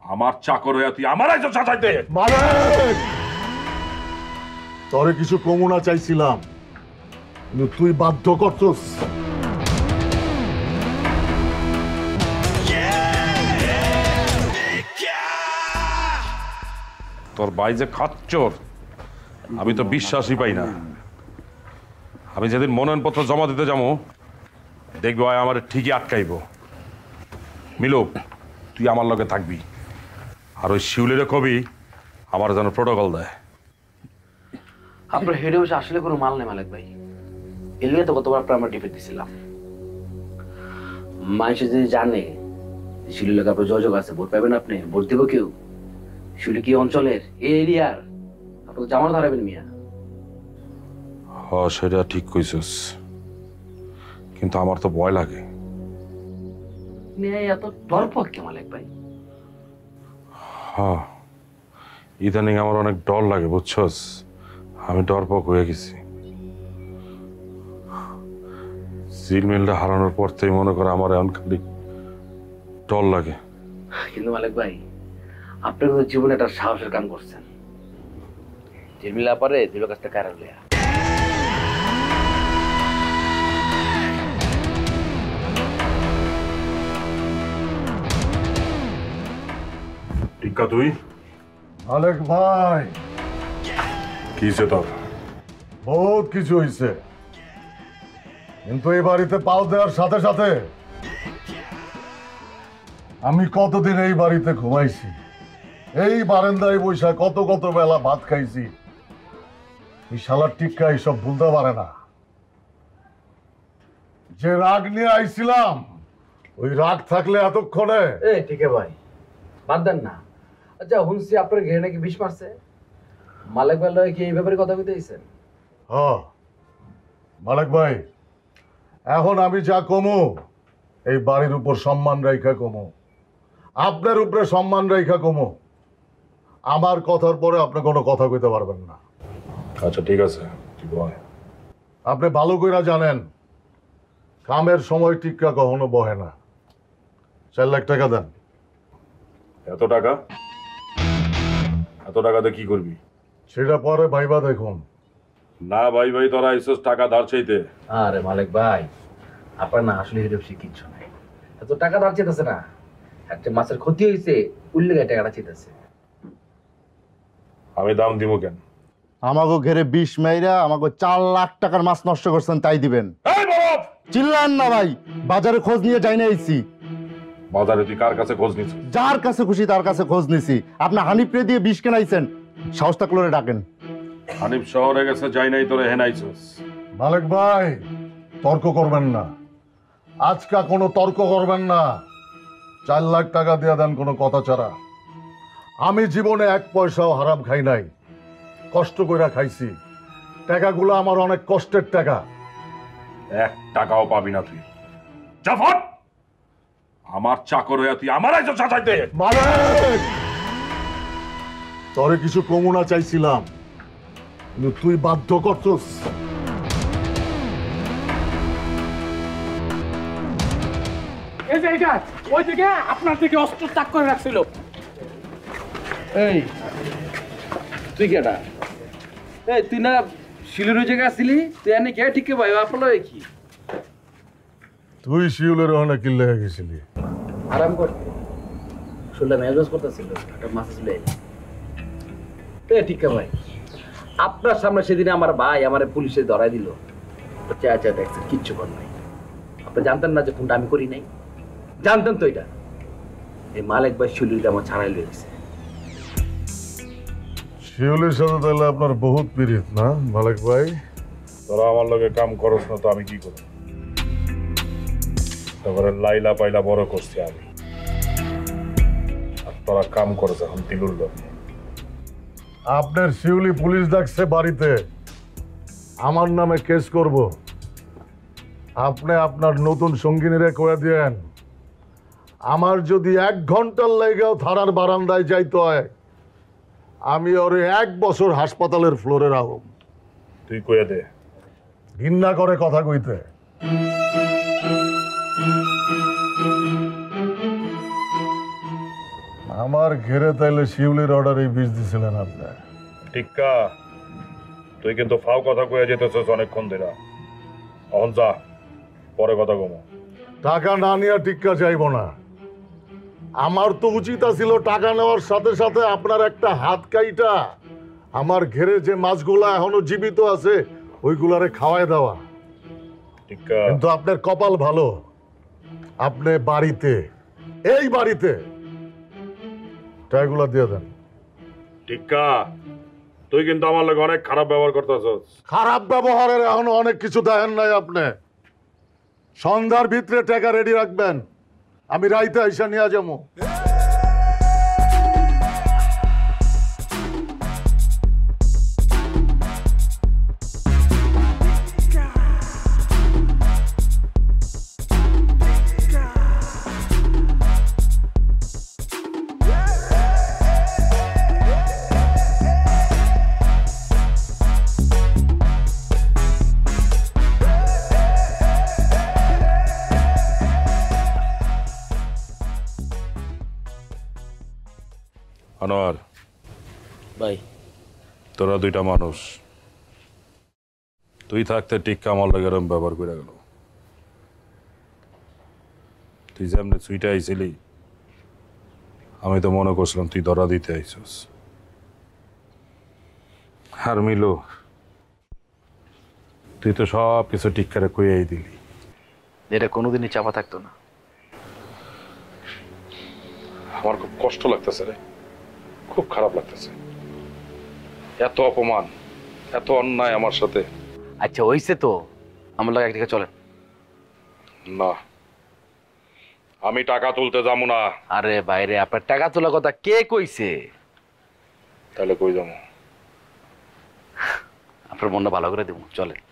আমার চাকর হইয়া তুই আমার আইছো চাচাইতে? মালিক, তোরে কিছু কমুনা চাইছিলাম, কিন্তু তুই বাধ্য করছস। তোর ভাই যে খাচ্চর, আমি তো বিশ্বাসই পাই না। আমি যেদিন মনোনয়নপত্র জমা দিতে যাবো, দেখবো আমার ঠিকই আটকাইব। মিলুক, তুই আমার লগে থাকবি, আর ওই শিউলিরে কবি আমার যেন প্রোটোকল দেয়। আপনার হেডে বসে আসলে কোনো মাল নেই মালিক ভাই। এলিয়ে তো কতবার আপনার আমরা ডিফেক্ট দিছিলাম। মানুষ যদি জানে শিউলির লোক আপনার যোগাযোগ আছে, ভোট পাবেন আপনি, ভোট দেবো কেউ? শিউলি কি অঞ্চলের, এই এরিয়ার? আপনার জামানো ধরাবেন মিয়া। হ, সেটা ঠিক কইছিস, কিন্তু আমার তো ভয় লাগে। মিয়া এত ডরপক কে মালিক ভাই? হ্যাঁ, ইদানিং আমার অনেক ডর লাগে, বুঝছস? আমি ডরপক হয়ে গেছি। জিলমিলটা হারানোর পর থেকে মনে করে আমার এখন খালি ডর লাগে। কিন্তু মালিক ভাই, আপনি কিন্তু জীবনে একটা সাহসের কাম করছেন। জিলমিলা পারে দিল কাছটা কারা লিয়া। টিক্কা, তুই? মালিক ভাই, কি হয়েছে তোর? বহুত কিছু হয়েছে, কিন্তু এই বাড়িতে পাও দেওয়ার সাথে সাথে আমি কতদিন এই বাড়িতে ঘুমাইছি, এই বারান্দায় বৈশা কত কত বেলা ভাত খাইছি। এই শালার টিক্কা এইসব ভুলতে পারে না। যে রাগ নিয়ে আইছিলাম, ওই রাগ থাকলে এতক্ষণে। ঠিক আছে ভাই, বাদ দেন না। আচ্ছা, শুনছি আপনার ঘেরে নাকি বিষ মারছে। মালিক ভাই লয় কি এই ব্যাপারে কথা বলতে দিয়েছেন? হ্যাঁ মালিক ভাই, এখন আমি যা কমু, এই বাড়ির উপর সম্মান রেখা কমু, আপনার উপরে সম্মান রেখা কমু। আমার কথার পরে আপনি কোনো কথা কইতে পারবেন না। আচ্ছা ঠিক আছে, ঠিক বল। আপনি ভালো করে জানেন, কামের সময় টিক্কা কখনো বহে না। 4 লাখ টাকা দেন। এত টাকা? এত টাকা দিয়ে কি করবি? সেটা পরে ভাইবা দেখুন। না ভাই, তোরা আইসস টাকা ধার চাইতে? আরে মালিক ভাই, আপনার না আসলে হিরোপসি কিচ্ছু নাই। এত টাকা ধার চেতেছে না, একটা মাছের ক্ষতি হয়েছে, উল্লেখে টাকাটা চেতেছে। আমি দাম দিব কেন? আমাকে ঘেরে 20 মাইরা আমাকে 4 লাখ টাকার মাছ নষ্ট করছেন, তাই দিবেন? চিল্লান না ভাই, বাজারে খোঁজ নিয়ে যাই না আইছি। বাজারে তুই কার কাছে খোঁজ নিছিস? যার কাছে খুশি তার কাছে খোঁজ নিছি। আপনি হানিপ্রে দিয়ে 20 কেনাইছেন, সাহস থাকলে ডাকেন। হানিফ শহরে গেছে, যাই নাই, তোরে হেনাইছস। মালিক ভাই, তর্ক করবেন না, আজকা কোনো তর্ক করবেন না। 4 লাখ টাকা দিয়ে দেন কোনো কথা ছাড়া। আমি জীবনে 1 পয়সাও হারাম খাই নাই, কষ্ট কইরা খাইছি। টাকাগুলো আমার অনেক কষ্টের টাকা। 1 টাকাও পাবি না তুই। জাফর, আমার চাকর হইয়া তুই আমার আইছো চাচাইতে? মালিক, তোরে কিছু কমুনা চাইছিলাম, কিন্তু তুই বাধ্য করছস। এই যে এটা ওই দিকে আপনার দিকে অস্ত্র তাক করে রাখছিল। এই তুই কেডা? এই তুই না শিলুর ওই জায়গায় আসছিলি? তুই এনে কে ঠিক ভাই? আপনার কি তুই শিউলের ওখানে কিল্লে হয়ে গেছিলি? আরাম করতে শুনলাম মেজবাজ করতেছিল, একটা মাছ ছিল। ঠিক ভাই, আপনার সামনে সেদিন আমার ভাই আমার পুলিশে ধরাই দিল। চা চা দেখছেন, কিচ্ছু কর নাই। আপনি জানতেন না যে ফোনটা আমি করি নাই? জানতেন তো এটা? এই মালিক ভাই শিউলিটা আমার ছাড়াই লয়ে গেছে। শিউলির সাথে তাহলে আপনার বহুত পীড়িত না মালিক ভাই? তোরা আমার লগে কাম করস না তো আমি কি করব? তারপরে লাইলা পাইলা বড় করছি আমি, আর তোরা কাম করছ এখন তিলুর লগে। আপনার শিউলি পুলিশ ডাকছে বাড়িতে, আমার নামে কেস করব। আপনি আপনার নতুন সঙ্গিনীরে কয়ে দিয়েন, আমার যদি 1 ঘন্টার লেগেও থানার বারান্দায় যাইতে হয়, আমি ওরে 1 বছর হাসপাতালের ফ্লোরে রাখব। তুই কয়ে দে। ঘৃণা করে কথা কইতে। আমার ঘেরে তাইলে শিউলির অর্ডারে বিষ দিছিলেন আপনি। টিক্কা, তুই কিন্তু ফাও কথা কয়ে যেতেছিস অনেকক্ষণ ধরে। এখন যা, পরে কথা কমো। টাকা না নিয়ে টিক্কা চাইব না। আমার তো উচিত ছিল টাকা নেওয়ার সাথে সাথে আপনার একটা হাত কাইটা আমার ঘেরে যে মাছগুলা এখনো জীবিত আছে ওইগুলারে খাওয়াই দেওয়া। টিক্কা, কিন্তু আপনার কপাল ভালো, আপনি বাড়িতে, এই বাড়িতে টাকাগুলা দিয়ে দেন। টিক্কা, তুই কিন্তু আমার লগে অনেক খারাপ ব্যবহার করতেছস। খারাপ ব্যবহারের এখনো অনেক কিছু দেখেন নাই আপনি। সন্ধ্যার ভিতরে টাকা রেডি রাখবেন, আমি রাইতে আইসা নিয়ে যাবো। আনোয়ার ভাই, তোরা দুইটা মানুষ, তুই থাকতে টিক্কা আমার লগে এরম ব্যবহার করে গেল। তুই যেমনি সুইটা আইছিলি আমি তো মনে করছিলাম তুই ধরা দিতে আইসস। আর মিলো, তুই তো সব কিছু টিক্কারে কইয়াই দিলি। এটা কোনোদিনই চাপা থাকতো না। আমার খুব কষ্ট লাগতেছে রে, খুব খারাপ লাগতেছে। এত অপমান, এত অন্যায় আমার সাথে। আচ্ছা হইছে তো, আমার লাগে একদিকে চলেন। না, আমি টাকা তুলতে যাবো না। আরে বাইরে, আপনার টাকা তোলার কথা কে কইছে? তাহলে কই যাবো? আপনার মনটা ভালো করে দেবো, চলেন।